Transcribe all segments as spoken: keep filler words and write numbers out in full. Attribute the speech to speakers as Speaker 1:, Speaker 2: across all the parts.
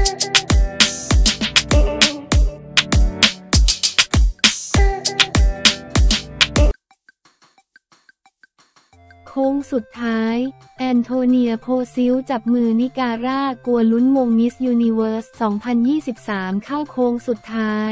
Speaker 1: โค้งสุดท้ายแอนโทเนียโพซิลจับมือนิการ่ากลัวลุ้นมงมิสยูนิเวิร์ส สองพันยี่สิบสาม เข้าโค้งสุดท้าย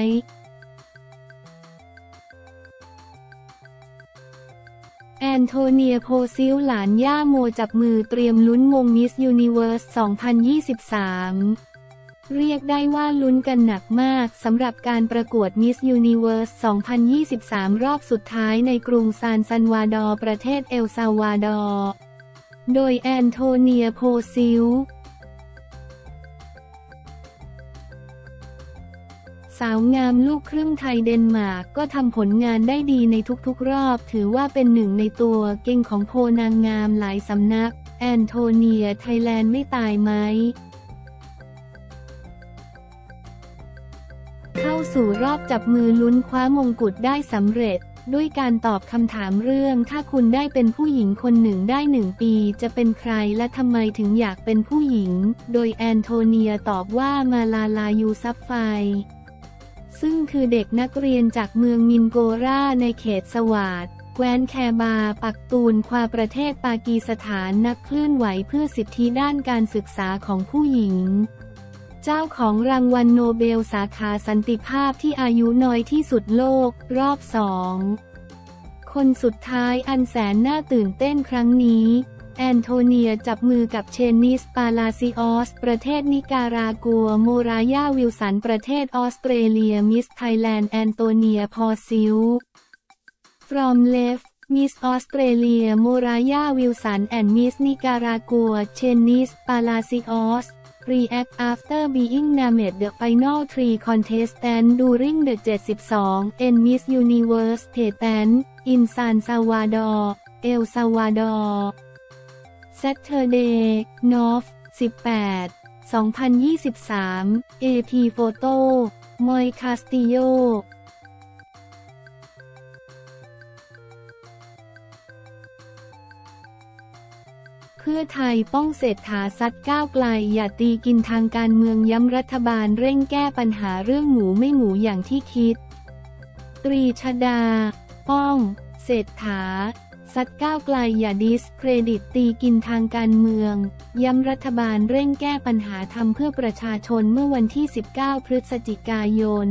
Speaker 1: แอนโทเนียโพซิลหลานย่าโมจับมือเตรียมลุ้นมงมิสยูนิเวิร์ส สองพันยี่สิบสาม เรียกได้ว่าลุ้นกันหนักมากสำหรับการประกวดมิสยูนิเวิร์ส สองพันยี่สิบสาม รอบสุดท้ายในกรุงซานซัลวาดอร์ประเทศเอลซัลวาดอร์โดยแอนโทเนียโพซิลสาวงามลูกครึ่งไทยเดนมาร์กก็ทำผลงานได้ดีในทุกๆรอบถือว่าเป็นหนึ่งในตัวเก่งของโพลนางงามหลายสำนักแอนโทเนียไทยแลนด์ไม่ตายไหมเข้าสู่รอบจับมือลุ้นคว้ามงกุฎได้สำเร็จด้วยการตอบคำถามเรื่องถ้าคุณได้เป็นผู้หญิงคนหนึ่งได้หนึ่งปีจะเป็นใครและทำไมถึงอยากเป็นผู้หญิงโดยแอนโทเนียตอบว่ามาลาลายูซัฟไฟซึ่งคือเด็กนักเรียนจากเมืองมินโกราในเขตสวาทแคว้นแคบาปักตูนควาประเทศปากีสถานนักเคลื่อนไหวเพื่อสิทธิด้านการศึกษาของผู้หญิงเจ้าของรางวัลโนเบลสาขาสันติภาพที่อายุน้อยที่สุดโลกรอบสองคนสุดท้ายอันแสนน่าตื่นเต้นครั้งนี้แอนโทเนียจับมือกับเชนิสปาลาซิออสประเทศนิการากัวโมรายาวิลสันประเทศออสเตรเลียมิสไทยแลนด์แอนโทเนียพอซิล from left Miss Australia Moraya Wilson and Miss Nicaragua Chenis Palacios react after being named the final three contestants during the เจ็ดสิบสอง N Miss Universe pageant in San Salvador El Salvador Saturday นอฟ สิบแปด สองพันยี่สิบสาม เอ พี Photo มอยคาสติโยเพื่อไทยป้องเศรษฐาซัดก้าวไกลอย่าตีกินทางการเมืองย้ำรัฐบาลเร่งแก้ปัญหาเรื่องหมูไม่หมูอย่างที่คิดตรีชฎาป้องเศรษฐาซัดก้าวไกลอย่าดิสเครดิตตีกินทางการเมืองย้ำรัฐบาลเร่งแก้ปัญหาทำเพื่อประชาชนเมื่อวันที่สิบเก้าพฤศจิกายน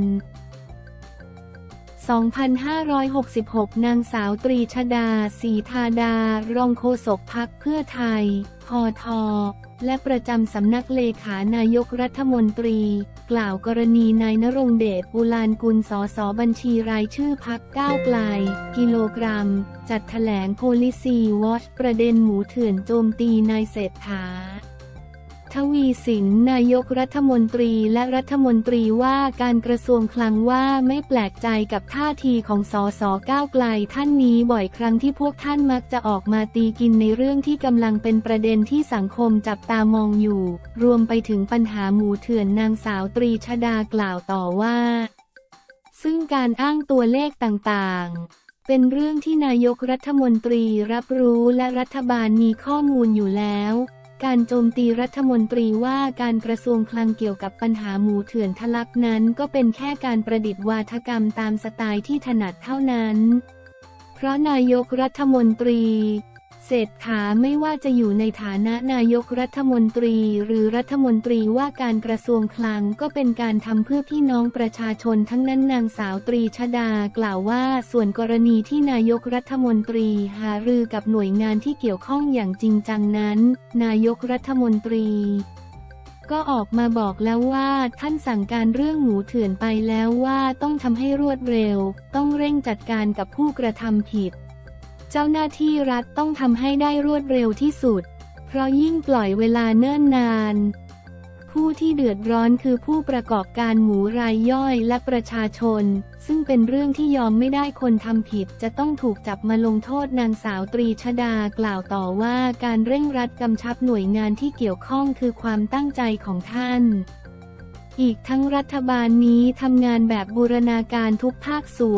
Speaker 1: สองพันห้าร้อยหกสิบหก นางสาวตรีชฎา ศรีธาดารองโฆษกพรรคเพื่อไทย พท และประจำสำนักเลขานายกรัฐมนตรีกล่าวกรณีนายณรงค์เดช อุลานกุล สส บัญชีรายชื่อพรรคก้าวไกล กิโลกรัม จัดแถลง Policy Watch ประเด็นหมูเถื่อนโจมตีนายเศรษฐาทวีสินนายกรัฐมนตรีและรัฐมนตรีว่าการกระทรวงคลังว่าไม่แปลกใจกับท่าทีของสสก้าวไกลท่านนี้บ่อยครั้งที่พวกท่านมักจะออกมาตีกินในเรื่องที่กำลังเป็นประเด็นที่สังคมจับตามองอยู่รวมไปถึงปัญหาหมูเถื่อนนางสาวตรีชฎากล่าวต่อว่าซึ่งการอ้างตัวเลขต่างๆเป็นเรื่องที่นายกรัฐมนตรีรับรู้และรัฐบาลมีข้อมูลอยู่แล้วการโจมตีรัฐมนตรีว่าการกระทรวงคลังเกี่ยวกับปัญหาหมูเถื่อนทะลักนั้นก็เป็นแค่การประดิษฐ์วาทกรรมตามสไตล์ที่ถนัดเท่านั้นเพราะนายกรัฐมนตรีเศรษฐาไม่ว่าจะอยู่ในฐานะนายกรัฐมนตรีหรือรัฐมนตรีว่าการกระทรวงคลังก็เป็นการทำเพื่อพี่น้องประชาชนทั้งนั้นนางสาวตรีชฎากล่าวว่าส่วนกรณีที่นายกรัฐมนตรีหารือกับหน่วยงานที่เกี่ยวข้องอย่างจริงจังนั้นนายกรัฐมนตรีก็ออกมาบอกแล้วว่าท่านสั่งการเรื่องหมูเถื่อนไปแล้วว่าต้องทำให้รวดเร็วต้องเร่งจัดการกับผู้กระทำผิดเจ้าหน้าที่รัฐต้องทำให้ได้รวดเร็วที่สุดเพราะยิ่งปล่อยเวลาเนิ่นนานผู้ที่เดือดร้อนคือผู้ประกอบการหมูรายย่อยและประชาชนซึ่งเป็นเรื่องที่ยอมไม่ได้คนทำผิดจะต้องถูกจับมาลงโทษนางสาวตรีชฎากล่าวต่อว่าการเร่งรัดกำชับหน่วยงานที่เกี่ยวข้องคือความตั้งใจของท่านอีกทั้งรัฐบาลนี้ทำงานแบบบูรณาการทุกภาคส่วน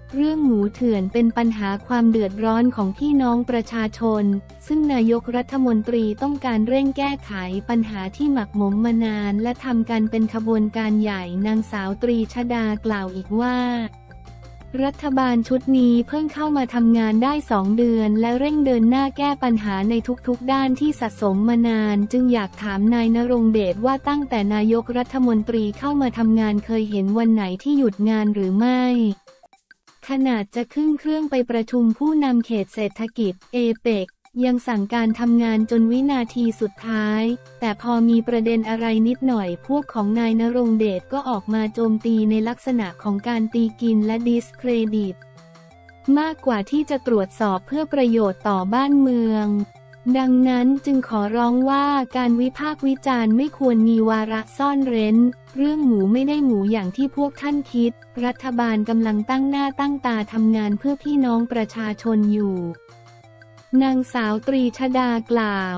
Speaker 1: เรื่องหมูเถื่อนเป็นปัญหาความเดือดร้อนของพี่น้องประชาชนซึ่งนายกรัฐมนตรีต้องการเร่งแก้ไขปัญหาที่หมักหมมมานานและทำกันเป็นขบวนการใหญ่นางสาวตรีชฎากล่าวอีกว่ารัฐบาลชุดนี้เพิ่งเข้ามาทำงานได้สองเดือนและเร่งเดินหน้าแก้ปัญหาในทุกๆด้านที่สะสมมานานจึงอยากถามนายณรงค์เดชว่าตั้งแต่นายกรัฐมนตรีเข้ามาทำงานเคยเห็นวันไหนที่หยุดงานหรือไม่ขนาดจะขึ้นเครื่องไปประชุมผู้นำเขตเศรษฐกิจเอเปกยังสั่งการทำงานจนวินาทีสุดท้ายแต่พอมีประเด็นอะไรนิดหน่อยพวกของนายณรงค์เดชก็ออกมาโจมตีในลักษณะของการตีกินและดิสเครดิตมากกว่าที่จะตรวจสอบเพื่อประโยชน์ต่อบ้านเมืองดังนั้นจึงขอร้องว่าการวิพากษ์วิจารณ์ไม่ควรมีวาระซ่อนเร้นเรื่องหมูไม่ได้หมูอย่างที่พวกท่านคิดรัฐบาลกำลังตั้งหน้าตั้งตาทำงานเพื่อพี่น้องประชาชนอยู่นางสาวตรีชฎากล่าว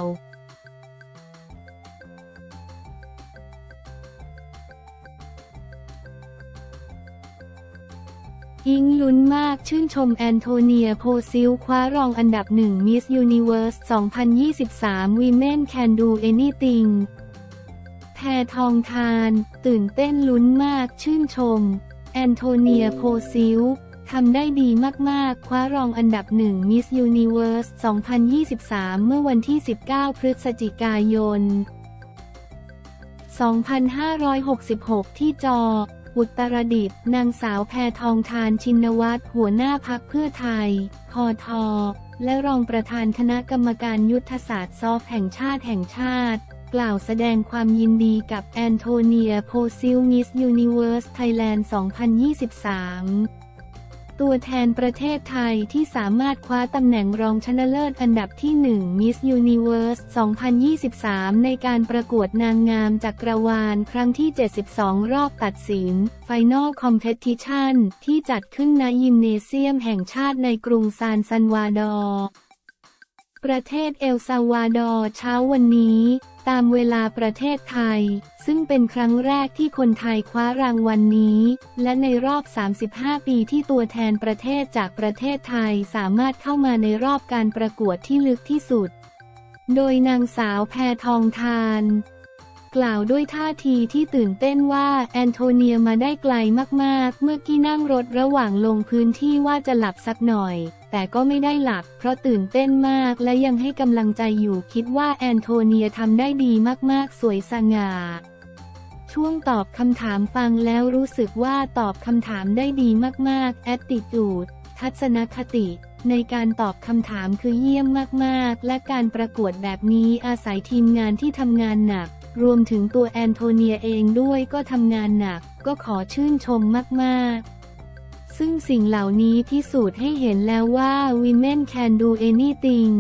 Speaker 1: อิงลุ้นมากชื่นชมแอนโทเนียโพซิลคว้ารองอันดับหนึ่งมิสยูนิเวิร์สสองพันยี่สิบสาม Women Can Do Anything แพทองธารตื่นเต้นลุ้นมากชื่นชมแอนโทเนียโพซิลทำได้ดีมากๆคว้ารองอันดับหนึ่งมิสยูนิเวิร์สสองพันยี่สิบสามเมื่อวันที่สิบเก้าพฤศจิกายนสองพันห้าร้อยหกสิบหกที่จออุตรดิตถ์นางสาวแพทองธารชินวัตรหัวหน้าพรรคเพื่อไทยพทและรองประธานคณะกรรมการยุทธศาสตร์ซอฟแห่งชาติแห่งชาติกล่าวแสดงความยินดีกับแอนโทเนียโพซิลมิสยูนิเวิร์สไทยแลนด์สองพันยี่สิบสามตัวแทนประเทศไทยที่สามารถคว้าตำแหน่งรองชนะเลิศอันดับที่หนึ่ง Miss Universe สองพันยี่สิบสาม ในการประกวดนางงามจักรวาลครั้งที่ เจ็ดสิบสอง รอบตัดสิน Final Competition ที่จัดขึ้นณยิมเนเซียมแห่งชาติในกรุงซานซัลวาดอร์ประเทศเอลซัลวาดอร์เช้าวันนี้ตามเวลาประเทศไทยซึ่งเป็นครั้งแรกที่คนไทยคว้ารางวัล น, นี้และในรอบสามสิบห้าปีที่ตัวแทนประเทศจากประเทศไทยสามารถเข้ามาในรอบการประกวดที่ลึกที่สุดโดยนางสาวแพทองธารกล่าวด้วยท่าทีที่ตื่นเต้นว่าแอนโทเนียมาได้ไกลมากๆเมื่อกี้นั่งรถระหว่างลงพื้นที่ว่าจะหลับสักหน่อยแต่ก็ไม่ได้หลับเพราะตื่นเต้นมากและยังให้กำลังใจอยู่คิดว่าแอนโทเนียทำได้ดีมากๆสวยสง่าช่วงตอบคำถามฟังแล้วรู้สึกว่าตอบคำถามได้ดีมากๆ attitude ทัศนคติในการตอบคำถามคือเยี่ยมมากๆและการประกวดแบบนี้อาศัยทีมงานที่ทำงานหนักรวมถึงตัวแอนโทเนียเองด้วยก็ทำงานหนักก็ขอชื่นชมมากๆซึ่งสิ่งเหล่านี้พิสูจน์ให้เห็นแล้วว่า Women Can Do Anything